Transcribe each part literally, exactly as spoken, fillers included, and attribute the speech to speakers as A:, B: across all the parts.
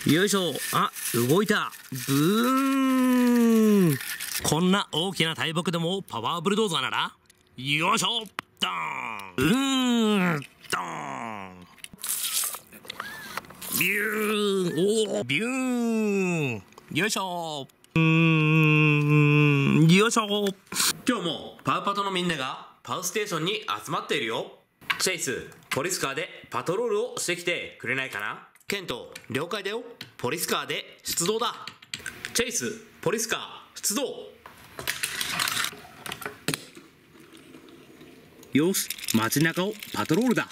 A: よいしょ。あ、動いた。ブーン。こんな大きな大木でもパワーブルドーザーなら、よいしょ。ドーン。うーん。ドーン。ビューン。おー、ビューン。よいしょ。うーん。よいしょ。今日もパウパトのみんながパウステーションに集まっているよ。チェイス、ポリスカーでパトロールをしてきてくれないかな。ケント、了解だよ。ポリスカーで出動だ。チェイス、ポリスカー出動。よし、街中をパトロールだ。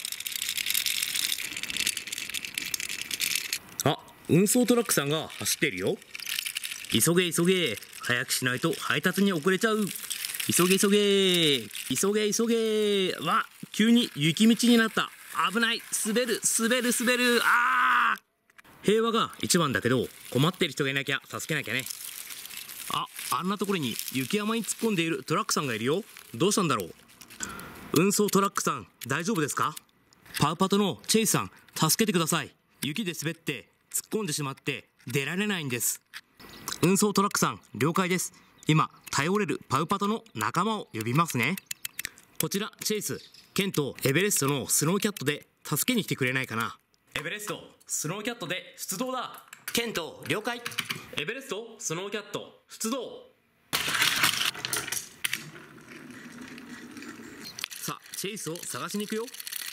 A: あ、運送トラックさんが走っているよ。急げ急げ、早くしないと配達に遅れちゃう。急げ急げ急げ急げ。わ、急に雪道になった。危ない。滑る滑る滑る。あー、平和が一番だけど、困ってる人がいなきゃ助けなきゃね。あ、あんなところに雪山に突っ込んでいるトラックさんがいるよ。どうしたんだろう。運送トラックさん、大丈夫ですか。パウパトのチェイスさん、助けてください。雪で滑って突っ込んでしまって出られないんです。運送トラックさん、了解です。今頼れるパウパトの仲間を呼びますね。こちらチェイス、ケント、エベレストのスノーキャットで助けに来てくれないかな。エベレスト、スノーキャットで出動だ。ケント、了解。エベレスト、スノーキャット出動。さあ、チェイスを探しに行くよ。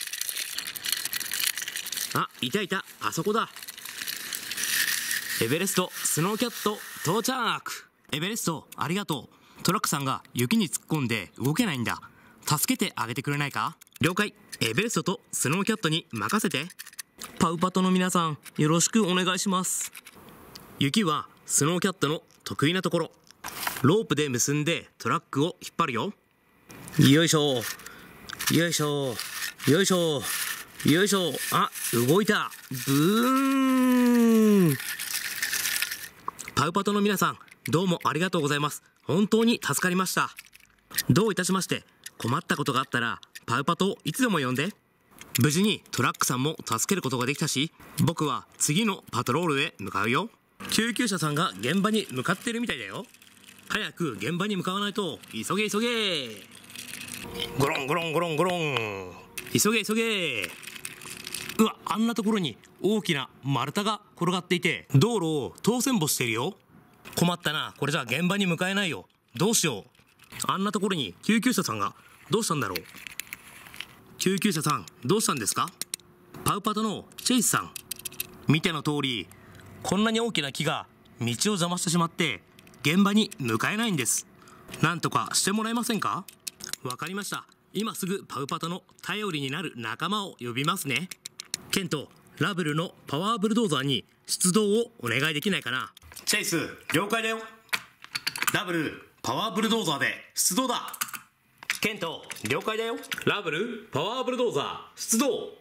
A: あ、いたいた、あそこだ。エベレスト、スノーキャット到着。エベレスト、ありがとう。トラックさんが雪に突っ込んで動けないんだ。助けてあげてくれないか。了解。エベレストとスノーキャットに任せて。パウパトの皆さん、よろしくお願いします。雪はスノーキャットの得意なところ。ロープで結んでトラックを引っ張るよ。よいしょよいしょよいしょよいしょ。あ、動いた。ブーン。パウパトの皆さん、どうもありがとうございます。本当に助かりました。どういたしまして。困ったことがあったらパウパトをいつでも呼んで。無事にトラックさんも助けることができたし、僕は次のパトロールへ向かうよ。救急車さんが現場に向かってるみたいだよ。早く現場に向かわないと。急げ急げ。ゴロンゴロンゴロンゴロン。急げ急げ。うわ、あんなところに大きな丸太が転がっていて、道路を当選簿しているよ。困ったな。これじゃ現場に向かえないよ。どうしよう。あんなところに救急車さんが。どうしたんだろう。救急車さん、どうしたんですか。パウパトのチェイスさん、見ての通り、こんなに大きな木が道を邪魔してしまって現場に向かえないんです。なんとかしてもらえませんか。わかりました。今すぐパウパトの頼りになる仲間を呼びますね。ケント、ラブルのパワーブルドーザーに出動をお願いできないかな。チェイス、了解だよ。ラブル、パワーブルドーザーで出動だ。ケント、了解だよ。ラブル、パワーブルドーザー出動。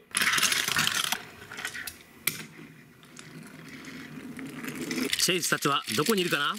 A: チェイスたちはどこにいるかな。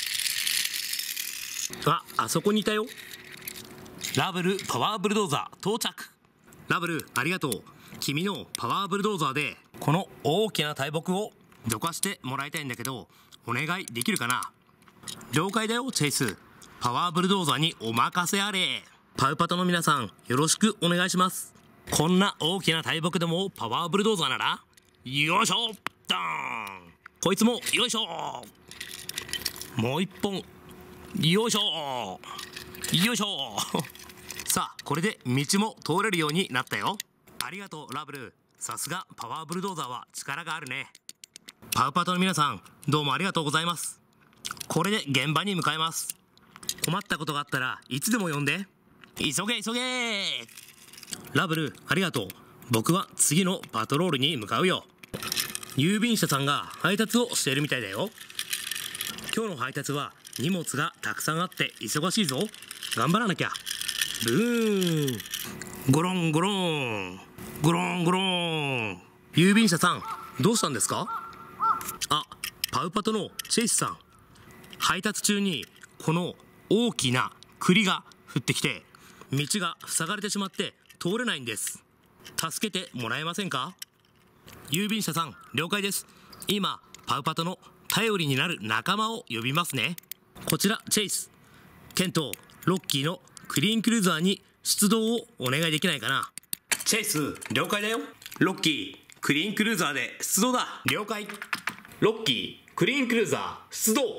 A: あ、あそこにいたよ。ラブル、パワーブルドーザー到着。ラブル、ありがとう。君のパワーブルドーザーでこの大きな大木をどかしてもらいたいんだけど、お願いできるかな。了解だよチェイス。パワーブルドーザーにお任せあれ。パウパトの皆さん、よろしくお願いします。こんな大きな大木でもパワーブルドーザーなら、よいしょ。ドーン。こいつもよいしょ。もう一本、よいしょよいしょ。さあ、これで道も通れるようになったよ。ありがとうラブル。さすがパワーブルドーザーは力があるね。パウパトの皆さん、どうもありがとうございます。これで現場に向かいます。困ったことがあったらいつでも呼んで。急げ急げ。ラブル、ありがとう。僕は次のパトロールに向かうよ。郵便車さんが配達をしているみたいだよ。今日の配達は荷物がたくさんあって忙しいぞ。頑張らなきゃ。ブーン。ゴロンゴロンゴロンゴロン。郵便車さん、どうしたんですか。あ、パウパトのチェイスさん、配達中にこの大きな栗が降ってきて道が塞がれてしまって通れないんです。助けてもらえませんか。郵便車さん、了解です。今パウパトの頼りになる仲間を呼びますね。こちらチェイス、ケント、ロッキーのクリーンクルーザーに出動をお願いできないかな。チェイス、了解だよ。ロッキー、クリーンクルーザーで出動だ。了解。ロッキー、クリーンクルーザー出動。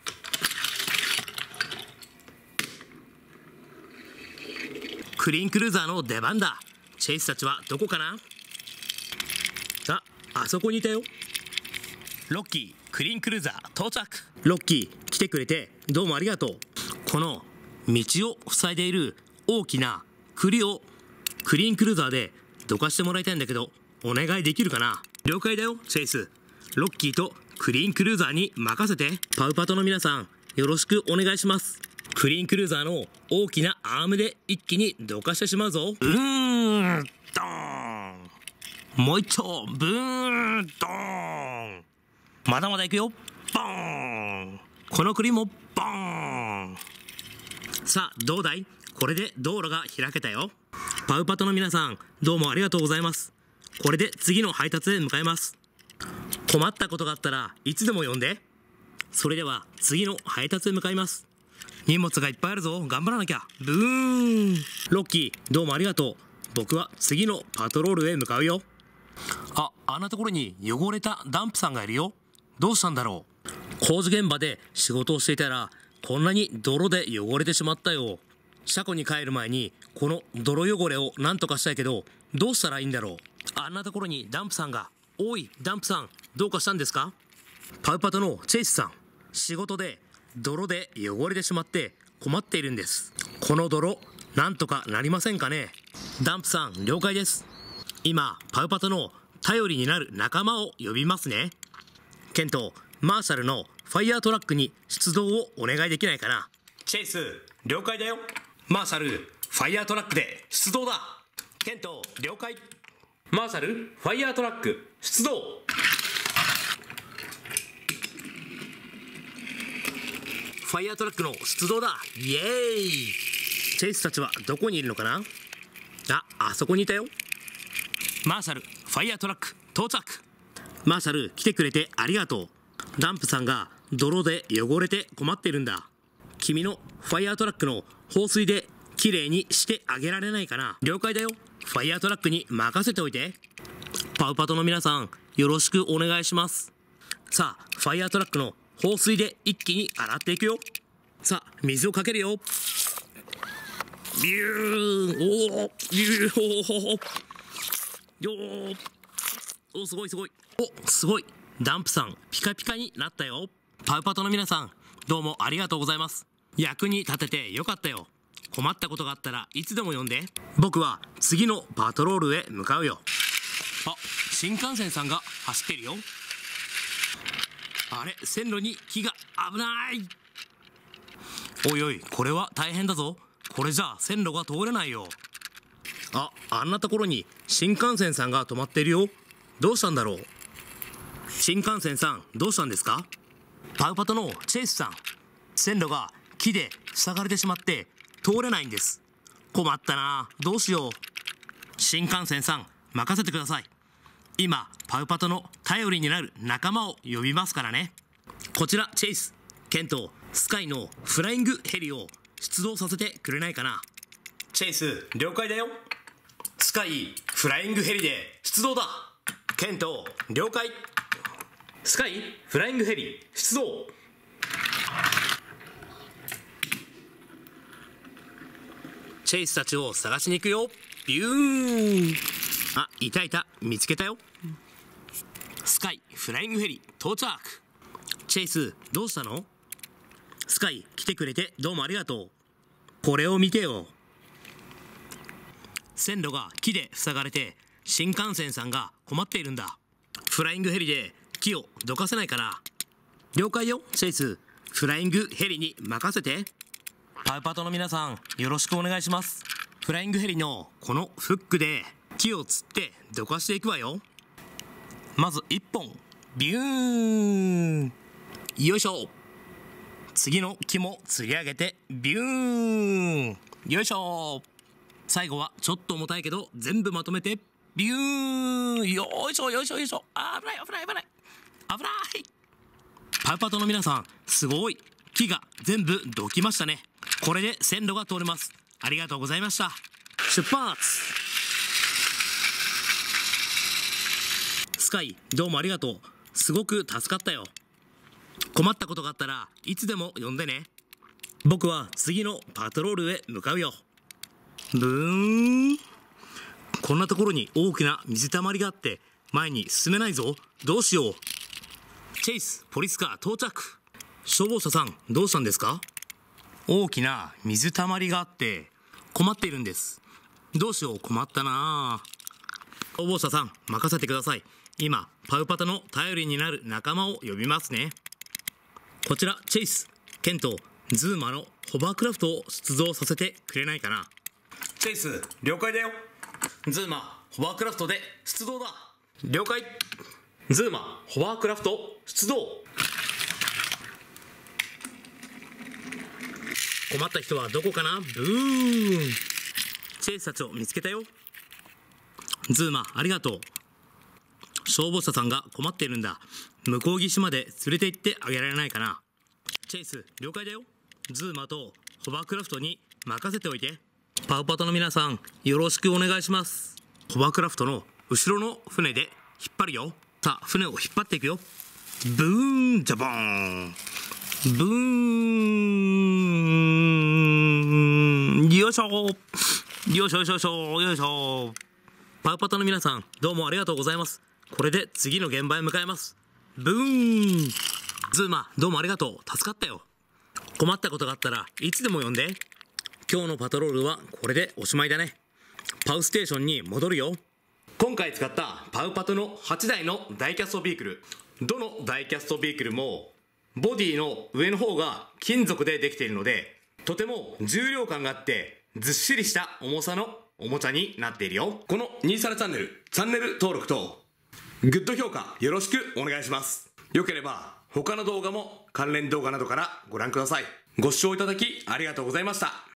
A: クリーンクルーザーの出番だ。チェイスたちはどこかな。あ、あそこにいたよ。ロッキー、クリーンクルーザー到着。ロッキー、来てくれてどうもありがとう。この道を塞いでいる大きな栗をクリーンクルーザーでどかしてもらいたいんだけど、お願いできるかな。了解だよチェイス。ロッキーとクリーンクルーザーに任せて。パウパトの皆さん、よろしくお願いします。クリーンクルーザーの大きなアームで一気にどかしてしまうぞ。ブーンドーン。もう一丁ブーンドーン。まだまだいくよ。ボーン。この栗もボーン。さあどうだい。これで道路が開けたよ。パウパトの皆さん、どうもありがとうございます。これで次の配達へ向かいます。困ったことがあったらいつでも呼んで。それでは次の配達へ向かいます。荷物がいっぱいあるぞ。頑張らなきゃ。ブーン。ロッキー、どうもありがとう。僕は次のパトロールへ向かうよ。あ、あんなところに汚れたダンプさんがいるよ。どうしたんだろう。工事現場で仕事をしていたらこんなに泥で汚れてしまったよ。車庫に帰る前にこの泥汚れをなんとかしたいけど、どうしたらいいんだろう。あんなところにダンプさんが。おいダンプさん、どうかしたんですか。パウパトのチェイスさん、仕事で泥で汚れてしまって困っているんです。この泥なんとかなりませんかね。ダンプさん、了解です。今パウパトの頼りになる仲間を呼びますね。ケント、マーシャルのファイヤートラックに出動をお願いできないかな。チェイス、了解だよ。マーシャル、ファイヤートラックで出動だ。ケント、了解。マーシャル、ファイヤートラック出動。ファイヤートラックの出動だ。イエーイ。チェイスたちはどこにいるのかな。あ、あそこにいたよ。マーシャル、ファイヤートラック到着。マーシャル、来てくれてありがとう。ダンプさんが泥で汚れて困ってるんだ。君のファイヤートラックの放水できれいにしてあげられないかな。了解だよ。ファイヤートラックに任せておいて。パウパトの皆さん、よろしくお願いします。さあファイヤートラックの放水で一気に洗っていくよ。さあ水をかけるよ。ビューン。おおビューン。よーおすごいすごい。おすごい。ダンプさんピカピカになったよ。パウパトの皆さん、どうもありがとうございます。役に立ててよかったよ。困ったことがあったらいつでも呼んで。僕は次のパトロールへ向かうよ。あ、新幹線さんが走ってるよ。あれ、線路に木が危ない。おいおい、これは大変だぞ。これじゃあ線路が通れないよ。あ、あんなところに新幹線さんが止まってるよ。どうしたんだろう。新幹線さん、どうしたんですか。パウパトのチェイスさん、線路が木で塞がれてしまって通れないんです。困ったな。どうしよう。新幹線さん、任せてください。今パウパトの頼りになる仲間を呼びますからね。こちらチェイス、ケント、スカイのフライングヘリを出動させてくれないかな。チェイス、了解だよ。スカイ、フライングヘリで出動だ。ケント、了解。スカイ、フライングヘリ出動。チェイスたちを探しに行くよ。ビューン。あ、いたいた、見つけたよ。スカイ、フライングヘリ到着。チェイス、どうしたの。スカイ、来てくれてどうもありがとう。これを見てよ。線路が木で塞がれて新幹線さんが困っているんだ。フライングヘリで木をどかせないかな。了解よチェイス、フライングヘリに任せて。パウパトの皆さん、よろしくお願いします。フライングヘリのこのフックで木をつってどかしていくわよ。まずいっぽん、ビューン。よいしょ。次の木も釣り上げてビューン。よいしょ。最後はちょっと重たいけど全部まとめてビューン。よいしょよいしょよいしょ。あ、危ない危ない危ない危ない。 パウパトの皆さん、すごい。木が全部どきましたね。これで線路が通れます。ありがとうございました。出発。スカイ、どうもありがとう。すごく助かったよ。困ったことがあったらいつでも呼んでね。僕は次のパトロールへ向かうよ。ブーン。こんなところに大きな水たまりがあって前に進めないぞ。どうしよう。チェイス、ポリスカー到着。消防車さん、どうしたんですか？大きな水たまりがあって困っているんです。どうしよう、困ったな。消防車さん、任せてください。今パウパトの頼りになる仲間を呼びますね。こちらチェイス、ケント、ズーマのホバークラフトを出動させてくれないかな。チェイス、了解だよ。ズーマ、ホバークラフトで出動だ。了解。ズーマ、ホバークラフト出動。困った人はどこかな。ブーン。チェイスたちを見つけたよ。ズーマ、ありがとう。消防車さんが困っているんだ。向こう岸まで連れて行ってあげられないかな。チェイス、了解だよ。ズーマとホバークラフトに任せておいて。パウパトの皆さん、よろしくお願いします。ホバークラフトの後ろの船で引っ張るよ。さあ、船を引っ張っていくよ。ブーン、ジャボーン。ブーン。よいしょ。よいしょよいしょよいしょよいしょ。パウパトの皆さん、どうもありがとうございます。これで次の現場へ向かいます。ブーン。ズーマ、どうもありがとう。助かったよ。困ったことがあったらいつでも呼んで。今日のパトロールはこれでおしまいだね。パウステーションに戻るよ。今回使ったパウパトのはちだいのダイキャストビークル。どのダイキャストビークルもボディの上の方が金属でできているので、とても重量感があってずっしりした重さのおもちゃになっているよ。このニーサルチャンネル、チャンネル登録とグッド評価よろしくお願いします。よければ他の動画も関連動画などからご覧ください。ご視聴いただきありがとうございました。